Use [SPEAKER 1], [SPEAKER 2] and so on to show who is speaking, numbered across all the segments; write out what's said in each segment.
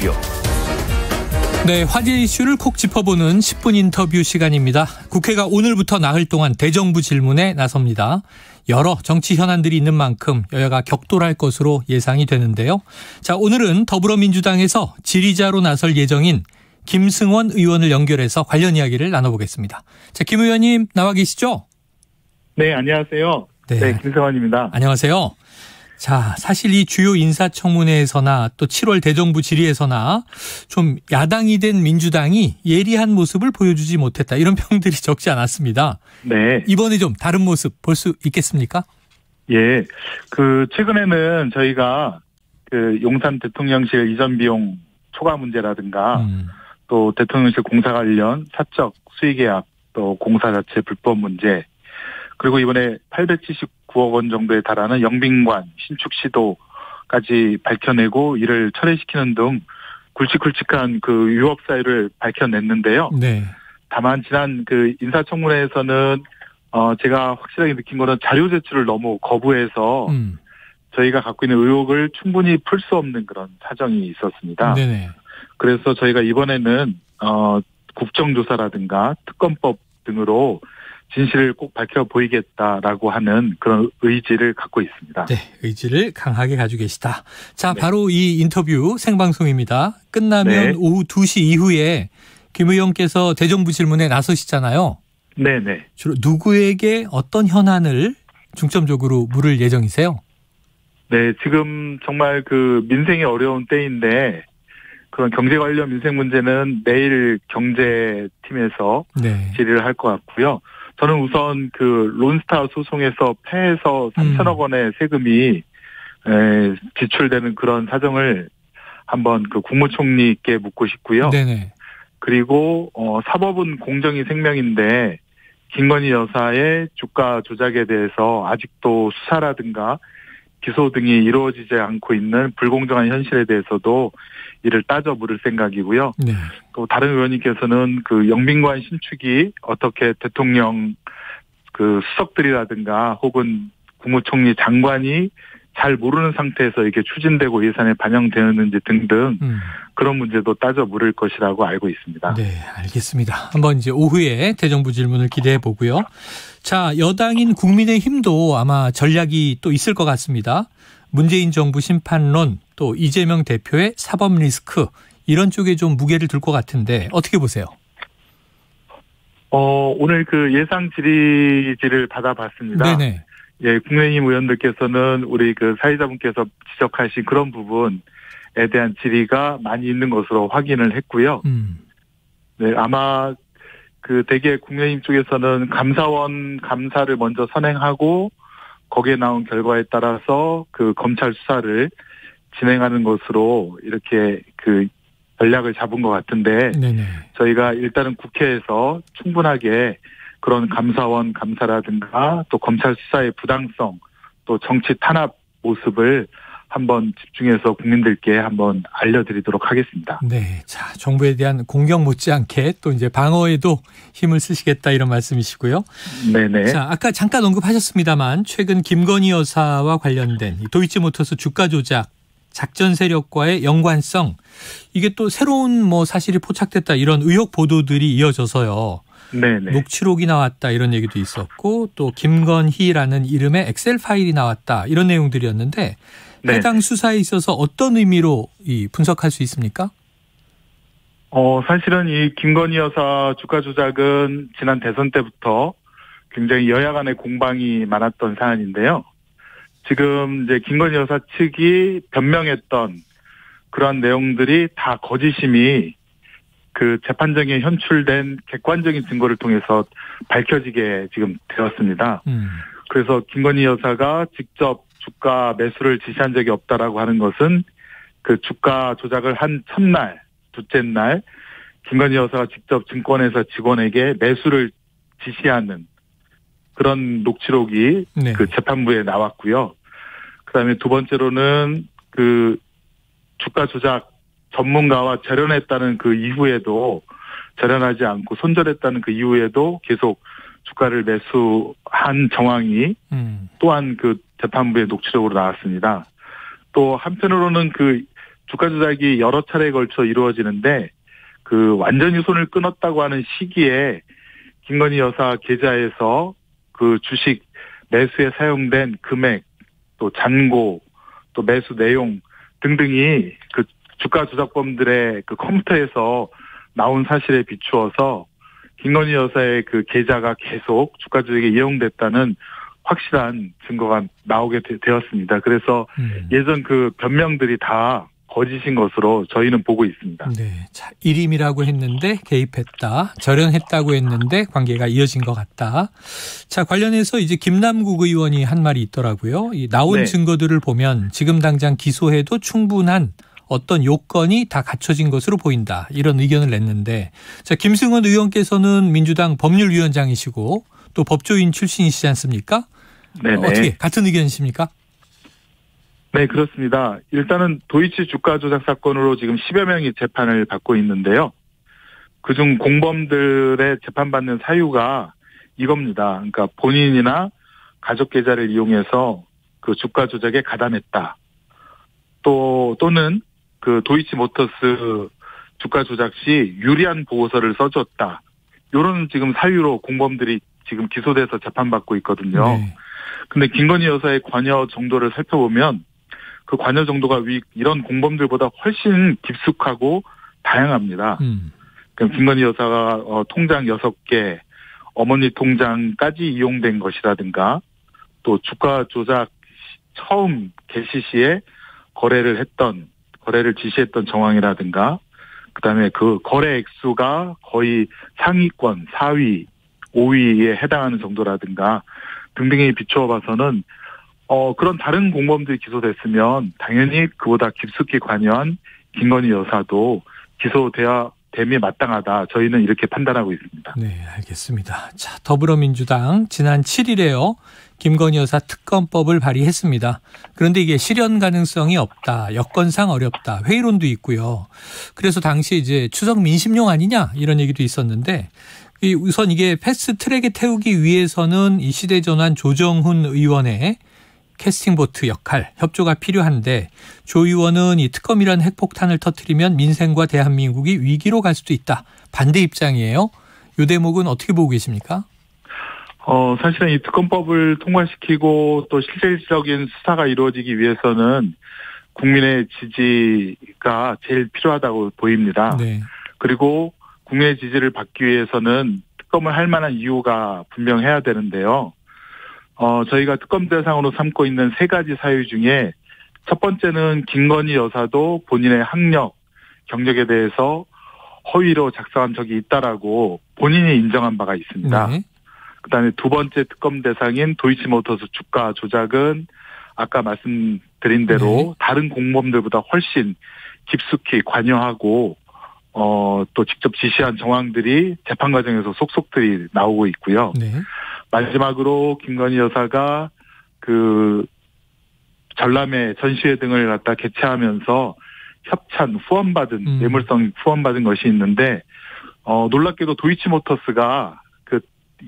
[SPEAKER 1] 인터뷰.
[SPEAKER 2] 네, 화제 이슈를 콕 짚어보는 10분 인터뷰 시간입니다. 국회가 오늘부터 나흘 동안 대정부 질문에 나섭니다. 여러 정치 현안들이 있는 만큼 여야가 격돌할 것으로 예상이 되는데요. 자, 오늘은 더불어민주당에서 질의자로 나설 예정인 김승원 의원을 연결해서 관련 이야기를 나눠보겠습니다. 자, 김 의원님 나와 계시죠?
[SPEAKER 3] 네, 안녕하세요. 네, 김승원입니다.
[SPEAKER 2] 안녕하세요. 자, 사실 이 주요 인사청문회에서나 또 7월 대정부 질의에서나 좀 야당이 된 민주당이 예리한 모습을 보여주지 못했다. 이런 평들이 적지 않았습니다.
[SPEAKER 3] 네.
[SPEAKER 2] 이번에 좀 다른 모습 볼 수 있겠습니까?
[SPEAKER 3] 예. 최근에는 저희가 용산 대통령실 이전 비용 초과 문제라든가 또 대통령실 공사 관련 사적 수의계약 또 공사 자체 불법 문제 그리고 이번에 879억 원 정도에 달하는 영빈관 신축 시도까지 밝혀내고 이를 철회시키는 등 굵직굵직한 유업 사유를 밝혀냈는데요.
[SPEAKER 2] 네.
[SPEAKER 3] 다만 지난 인사청문회에서는 제가 확실하게 느낀 거는 자료 제출을 너무 거부해서 저희가 갖고 있는 의혹을 충분히 풀 수 없는 그런 사정이 있었습니다.
[SPEAKER 2] 네네.
[SPEAKER 3] 그래서 저희가 이번에는 국정조사라든가 특검법 등으로 진실을 꼭 밝혀 보이겠다라고 하는 그런 의지를 갖고 있습니다.
[SPEAKER 2] 네, 의지를 강하게 가지고 계시다. 자,
[SPEAKER 3] 네.
[SPEAKER 2] 바로 이 인터뷰 생방송입니다. 끝나면
[SPEAKER 3] 네.
[SPEAKER 2] 오후 2시 이후에 김 의원께서 대정부 질문에 나서시잖아요.
[SPEAKER 3] 네네.
[SPEAKER 2] 주로 누구에게 어떤 현안을 중점적으로 물을 예정이세요?
[SPEAKER 3] 네, 지금 정말 민생이 어려운 때인데 그런 경제 관련 민생 문제는 내일 경제팀에서
[SPEAKER 2] 네.
[SPEAKER 3] 질의를 할 것 같고요. 저는 우선 론스타 소송에서 패해서 3천억 원의 세금이 지출되는 그런 사정을 한번 국무총리께 묻고 싶고요.
[SPEAKER 2] 네네.
[SPEAKER 3] 그리고 사법은 공정이 생명인데 김건희 여사의 주가 조작에 대해서 아직도 수사라든가 기소 등이 이루어지지 않고 있는 불공정한 현실에 대해서도 이를 따져 물을 생각이고요.
[SPEAKER 2] 네.
[SPEAKER 3] 또 다른 의원님께서는 영빈관 신축이 어떻게 대통령 수석들이라든가 혹은 국무총리 장관이 잘 모르는 상태에서 이게 추진되고 예산에 반영되었는지 등등 그런 문제도 따져 물을 것이라고 알고 있습니다.
[SPEAKER 2] 네, 알겠습니다. 한번 이제 오후에 대정부 질문을 기대해 보고요. 자, 여당인 국민의힘도 아마 전략이 또 있을 것 같습니다. 문재인 정부 심판론 또 이재명 대표의 사법 리스크 이런 쪽에 좀 무게를 둘 것 같은데 어떻게 보세요?
[SPEAKER 3] 오늘 예상 질의지를 받아봤습니다.
[SPEAKER 2] 네네.
[SPEAKER 3] 예, 국민의힘 의원들께서는 우리 사회자분께서 지적하신 그런 부분에 대한 질의가 많이 있는 것으로 확인을 했고요. 네, 아마 대개 국민의힘 쪽에서는 감사원 감사를 먼저 선행하고 거기에 나온 결과에 따라서 검찰 수사를 진행하는 것으로 이렇게 전략을 잡은 것 같은데
[SPEAKER 2] 네네.
[SPEAKER 3] 저희가 일단은 국회에서 충분하게 그런 감사원 감사라든가 또 검찰 수사의 부당성 또 정치 탄압 모습을 한번 집중해서 국민들께 한번 알려드리도록 하겠습니다.
[SPEAKER 2] 네, 자, 정부에 대한 공격 못지않게 또 이제 방어에도 힘을 쓰시겠다 이런 말씀이시고요.
[SPEAKER 3] 네네.
[SPEAKER 2] 자, 아까 잠깐 언급하셨습니다만 최근 김건희 여사와 관련된 도이치모터스 주가 조작 작전 세력과의 연관성 이게 또 새로운 사실이 포착됐다 이런 의혹 보도들이 이어져서요.
[SPEAKER 3] 네네.
[SPEAKER 2] 녹취록이 나왔다 이런 얘기도 있었고 또 김건희라는 이름의 엑셀 파일이 나왔다 이런 내용들이었는데 해당 수사에 있어서 어떤 의미로 분석할 수 있습니까?
[SPEAKER 3] 사실은 이 김건희 여사 주가 조작은 지난 대선 때부터 굉장히 여야 간의 공방이 많았던 사안인데요. 지금 이제 김건희 여사 측이 변명했던 그러한 내용들이 다 거짓임이 재판정에 현출된 객관적인 증거를 통해서 밝혀지게 지금 되었습니다. 그래서 김건희 여사가 직접 주가 매수를 지시한 적이 없다라고 하는 것은 주가 조작을 한 첫날, 둘째 날 김건희 여사가 직접 증권회사 직원에게 매수를 지시하는 그런 녹취록이
[SPEAKER 2] 네.
[SPEAKER 3] 재판부에 나왔고요. 그다음에 두 번째로는 주가 조작 전문가와 절연했다는 이후에도 절연하지 않고 손절했다는 이후에도 계속 주가를 매수한 정황이 또한 재판부의 녹취록으로 나왔습니다. 또 한편으로는 주가 조작이 여러 차례에 걸쳐 이루어지는데 그 완전히 손을 끊었다고 하는 시기에 김건희 여사 계좌에서 그 주식 매수에 사용된 금액, 또 잔고, 또 매수 내용 등등이 그 주가 조작범들의 그 컴퓨터에서 나온 사실에 비추어서 김건희 여사의 그 계좌가 계속 주가 조작에 이용됐다는 확실한 증거가 나오게 되었습니다. 그래서 예전 그 변명들이 다 거짓인 것으로 저희는 보고 있습니다.
[SPEAKER 2] 네, 자, 일임이라고 했는데 개입했다. 절연했다고 했는데 관계가 이어진 것 같다. 자, 관련해서 이제 김남국 의원이 한 말이 있더라고요. 이 나온
[SPEAKER 3] 네.
[SPEAKER 2] 증거들을 보면 지금 당장 기소해도 충분한 어떤 요건이 다 갖춰진 것으로 보인다. 이런 의견을 냈는데, 자, 김승원 의원께서는 민주당 법률위원장이시고 또 법조인 출신이시지 않습니까?
[SPEAKER 3] 네네.
[SPEAKER 2] 어떻게 같은 의견이십니까?
[SPEAKER 3] 네, 그렇습니다. 일단은 도이치 주가 조작 사건으로 지금 10여 명이 재판을 받고 있는데요. 그중 공범들의 재판받는 사유가 이겁니다. 그러니까 본인이나 가족 계좌를 이용해서 그 주가 조작에 가담했다. 또는 그 도이치 모터스 주가 조작 시 유리한 보고서를 써줬다. 이런 지금 사유로 공범들이 지금 기소돼서 재판받고 있거든요.
[SPEAKER 2] 네. 근데
[SPEAKER 3] 김건희 여사의 관여 정도를 살펴보면 그 관여 정도가 이런 공범들보다 훨씬 깊숙하고 다양합니다. 그럼 김건희 여사가 통장 6개, 어머니 통장까지 이용된 것이라든가 또 주가 조작 처음 개시 시에 거래를 지시했던 정황이라든가 그다음에 그 거래 액수가 거의 상위권 4위, 5위에 해당하는 정도라든가 등등에 비추어 봐서는 그런 다른 공범들이 기소됐으면 당연히 그보다 깊숙이 관여한 김건희 여사도 기소됨이 마땅하다. 저희는 이렇게 판단하고 있습니다.
[SPEAKER 2] 네, 알겠습니다. 자, 더불어민주당 지난 7일에요. 김건희 여사 특검법을 발의했습니다. 그런데 이게 실현 가능성이 없다. 여건상 어렵다. 회의론도 있고요. 그래서 당시 이제 추석 민심용 아니냐 이런 얘기도 있었는데 우선 이게 패스트트랙에 태우기 위해서는 이 시대전환 조정훈 의원의 캐스팅보트 역할, 협조가 필요한데 조 의원은 이 특검이라는 핵폭탄을 터뜨리면 민생과 대한민국이 위기로 갈 수도 있다. 반대 입장이에요. 이 대목은 어떻게 보고 계십니까?
[SPEAKER 3] 사실은 이 특검법을 통과시키고 또 실질적인 수사가 이루어지기 위해서는 국민의 지지가 제일 필요하다고 보입니다.
[SPEAKER 2] 네.
[SPEAKER 3] 그리고 국민의 지지를 받기 위해서는 특검을 할 만한 이유가 분명해야 되는데요. 저희가 특검 대상으로 삼고 있는 3가지 사유 중에 첫 번째는 김건희 여사도 본인의 학력, 경력에 대해서 허위로 작성한 적이 있다라고 본인이 인정한 바가 있습니다.
[SPEAKER 2] 네.
[SPEAKER 3] 그다음에 두 번째 특검 대상인 도이치모터스 주가 조작은 아까 말씀드린 대로
[SPEAKER 2] 네.
[SPEAKER 3] 다른 공범들보다 훨씬 깊숙이 관여하고 또 직접 지시한 정황들이 재판 과정에서 속속들이 나오고 있고요.
[SPEAKER 2] 네. 마지막으로
[SPEAKER 3] 김건희 여사가 그 전람회 전시회 등을 갖다 개최하면서 협찬 후원받은 뇌물성 후원받은 것이 있는데 놀랍게도 도이치모터스가 그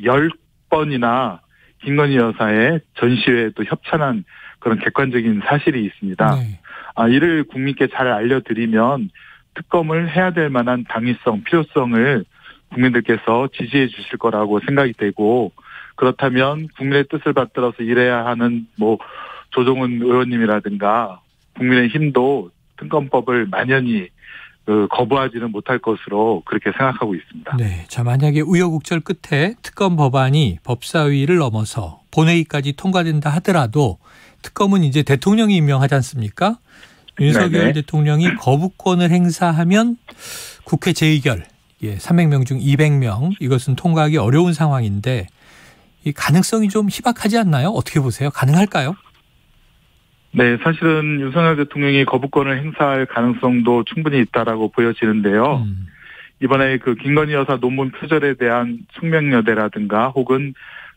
[SPEAKER 3] 10번이나 김건희 여사의 전시회에 또 협찬한 그런 객관적인 사실이 있습니다.
[SPEAKER 2] 네.
[SPEAKER 3] 이를 국민께 잘 알려드리면 특검을 해야 될 만한 당위성, 필요성을 국민들께서 지지해 주실 거라고 생각이 되고 그렇다면 국민의 뜻을 받들어서 일해야 하는 조정훈 의원님이라든가 국민의힘도 특검법을 만연히 거부하지는 못할 것으로 그렇게 생각하고 있습니다.
[SPEAKER 2] 네, 자 만약에 우여곡절 끝에 특검 법안이 법사위를 넘어서 본회의까지 통과된다 하더라도 특검은 이제 대통령이 임명하지 않습니까? 윤석열
[SPEAKER 3] 네네.
[SPEAKER 2] 대통령이 거부권을 행사하면 국회 재의결 300명 중 200명 이것은 통과하기 어려운 상황인데 이 가능성이 좀 희박하지 않나요? 어떻게 보세요? 가능할까요?
[SPEAKER 3] 네, 사실은 윤석열 대통령이 거부권을 행사할 가능성도 충분히 있다라고 보여지는데요. 이번에 그 김건희 여사 논문 표절에 대한 숙명여대라든가 혹은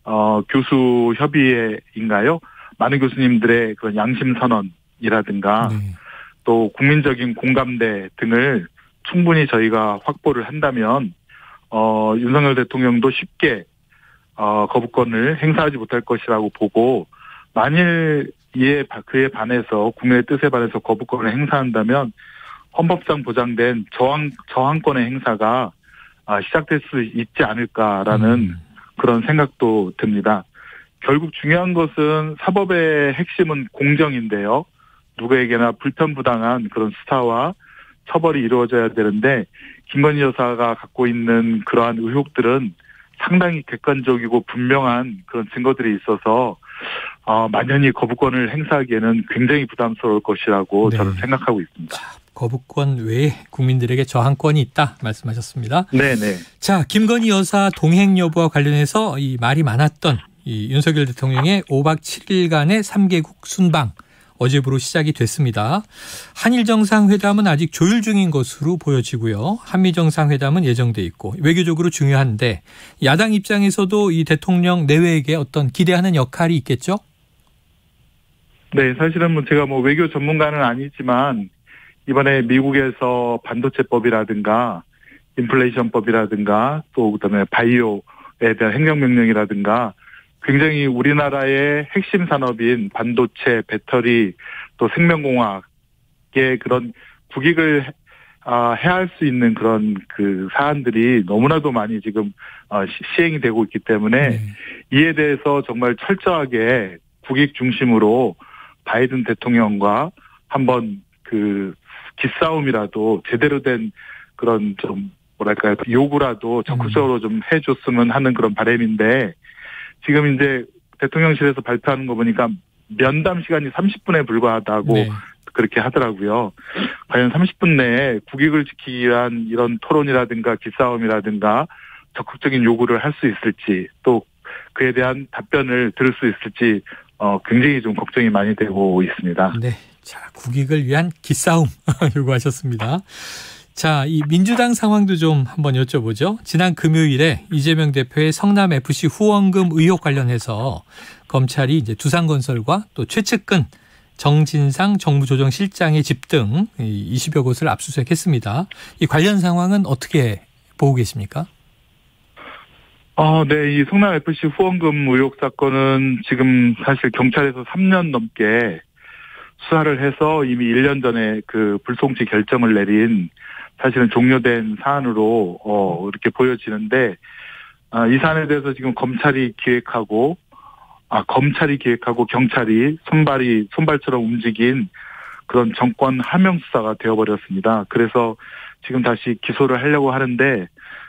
[SPEAKER 3] 교수 협의회인가요? 많은 교수님들의 그런 양심 선언이라든가
[SPEAKER 2] 네.
[SPEAKER 3] 또 국민적인 공감대 등을 충분히 저희가 확보를 한다면 윤석열 대통령도 쉽게 거부권을 행사하지 못할 것이라고 보고 만일 그에 반해서 국민의 뜻에 반해서 거부권을 행사한다면 헌법상 보장된 저항권의 행사가 시작될 수 있지 않을까라는 그런 생각도 듭니다. 결국 중요한 것은 사법의 핵심은 공정인데요. 누구에게나 불편부당한 그런 수사와 처벌이 이루어져야 되는데 김건희 여사가 갖고 있는 그러한 의혹들은 상당히 객관적이고 분명한 그런 증거들이 있어서 만연히 거부권을 행사하기에는 굉장히 부담스러울 것이라고 저는 생각하고 있습니다.
[SPEAKER 2] 자, 거부권 외에 국민들에게 저항권이 있다 말씀하셨습니다.
[SPEAKER 3] 네네.
[SPEAKER 2] 자, 김건희 여사 동행 여부와 관련해서 이 말이 많았던 이 윤석열 대통령의 5박 7일간의 3개국 순방 어제부로 시작이 됐습니다. 한일 정상회담은 아직 조율 중인 것으로 보여지고요. 한미 정상회담은 예정돼 있고 외교적으로 중요한데 야당 입장에서도 이 대통령 내외에게 어떤 기대하는 역할이 있겠죠?
[SPEAKER 3] 네, 사실은 제가 외교 전문가는 아니지만 이번에 미국에서 반도체법이라든가 인플레이션법이라든가 또 그다음에 바이오에 대한 행정명령이라든가 굉장히 우리나라의 핵심 산업인 반도체, 배터리, 또 생명공학의 그런 국익을 해할 수 있는 그런 그 사안들이 너무나도 많이 지금 시행이 되고 있기 때문에 이에 대해서 정말 철저하게 국익 중심으로 바이든 대통령과 한번 그 기싸움이라도 제대로 된 그런 좀 뭐랄까요 요구라도 적극적으로 좀 해줬으면 하는 그런 바람인데 지금 이제 대통령실에서 발표하는 거 보니까 면담 시간이 30분에 불과하다고 그렇게 하더라고요. 과연 30분 내에 국익을 지키기 위한 이런 토론이라든가 기싸움이라든가 적극적인 요구를 할 수 있을지 또 그에 대한 답변을 들을 수 있을지 굉장히 좀 걱정이 많이 되고 있습니다.
[SPEAKER 2] 네, 자 국익을 위한 기싸움 요구하셨습니다. 자, 이 민주당 상황도 좀 한번 여쭤보죠. 지난 금요일에 이재명 대표의 성남FC 후원금 의혹 관련해서 검찰이 이제 두산건설과 또 최측근 정진상 정무조정실장의 집 등 20여 곳을 압수수색했습니다. 이 관련 상황은 어떻게 보고 계십니까?
[SPEAKER 3] 네, 이 성남FC 후원금 의혹 사건은 지금 사실 경찰에서 3년 넘게 수사를 해서 이미 1년 전에 그 불송치 결정을 내린 사실은 종료된 사안으로 이렇게 보여지는데 이 사안에 대해서 지금 검찰이 기획하고 경찰이 손발처럼 움직인 그런 정권 하명 수사가 되어버렸습니다. 그래서 지금 다시 기소를 하려고 하는데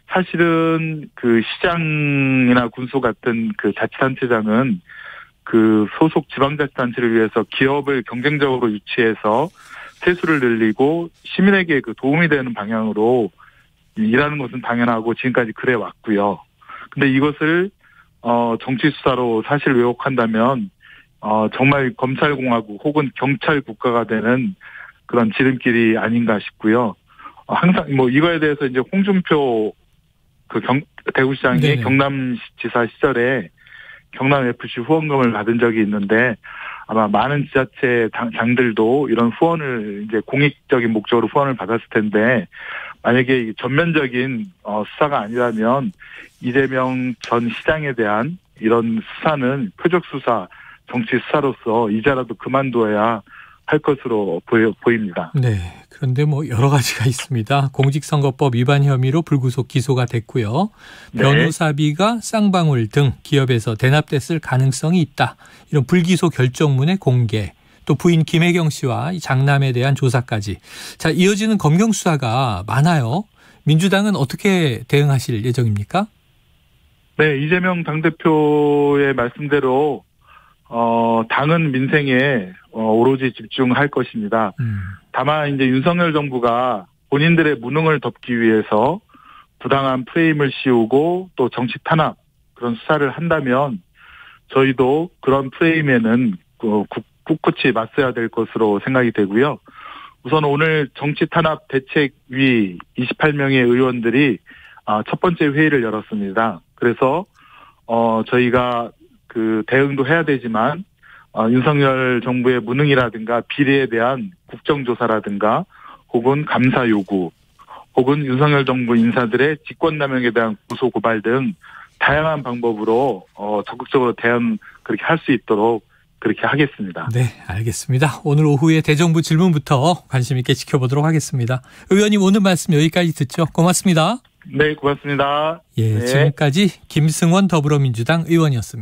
[SPEAKER 3] 사실은 그 시장이나 군수 같은 그 자치단체장은 그 소속 지방자치단체를 위해서 기업을 경쟁적으로 유치해서 세수를 늘리고 시민에게 그 도움이 되는 방향으로 일하는 것은 당연하고 지금까지 그래 왔고요. 근데 이것을 정치 수사로 사실 왜곡한다면 정말 검찰공화국 혹은 경찰 국가가 되는 그런 지름길이 아닌가 싶고요. 항상 이거에 대해서 이제 홍준표 그 대구시장이 경남지사 시절에 경남FC 후원금을 받은 적이 있는데 아마 많은 지자체 장들도 이런 후원을 이제 공익적인 목적으로 후원을 받았을 텐데 만약에 전면적인 수사가 아니라면 이재명 전 시장에 대한 이런 수사는 표적 수사, 정치 수사로서 이제라도 그만둬야 할 것으로 보입니다.
[SPEAKER 2] 네. 그런데 여러 가지가 있습니다. 공직선거법 위반 혐의로 불구속 기소가 됐고요. 변호사비가 쌍방울 등 기업에서 대납됐을 가능성이 있다. 이런 불기소 결정문의 공개. 또 부인 김혜경 씨와 장남에 대한 조사까지. 자, 이어지는 검경 수사가 많아요. 민주당은 어떻게 대응하실 예정입니까?
[SPEAKER 3] 네, 이재명 당대표의 말씀대로 당은 민생에 오로지 집중할 것입니다. 다만 이제 윤석열 정부가 본인들의 무능을 덮기 위해서 부당한 프레임을 씌우고 또 정치 탄압 그런 수사를 한다면 저희도 그런 프레임에는 꿋꿋이 맞서야 될 것으로 생각이 되고요. 우선 오늘 정치 탄압 대책위 28명의 의원들이 첫 번째 회의를 열었습니다. 그래서 저희가 그 대응도 해야 되지만 윤석열 정부의 무능이라든가 비리에 대한 국정조사라든가 혹은 감사 요구 혹은 윤석열 정부 인사들의 직권남용에 대한 고소고발 등 다양한 방법으로 적극적으로 대응 그렇게 할 수 있도록 그렇게 하겠습니다.
[SPEAKER 2] 네, 알겠습니다. 오늘 오후에 대정부 질문부터 관심 있게 지켜보도록 하겠습니다. 의원님 오늘 말씀 여기까지 듣죠. 고맙습니다.
[SPEAKER 3] 네, 고맙습니다.
[SPEAKER 2] 예,
[SPEAKER 3] 네.
[SPEAKER 2] 지금까지 김승원 더불어민주당 의원이었습니다.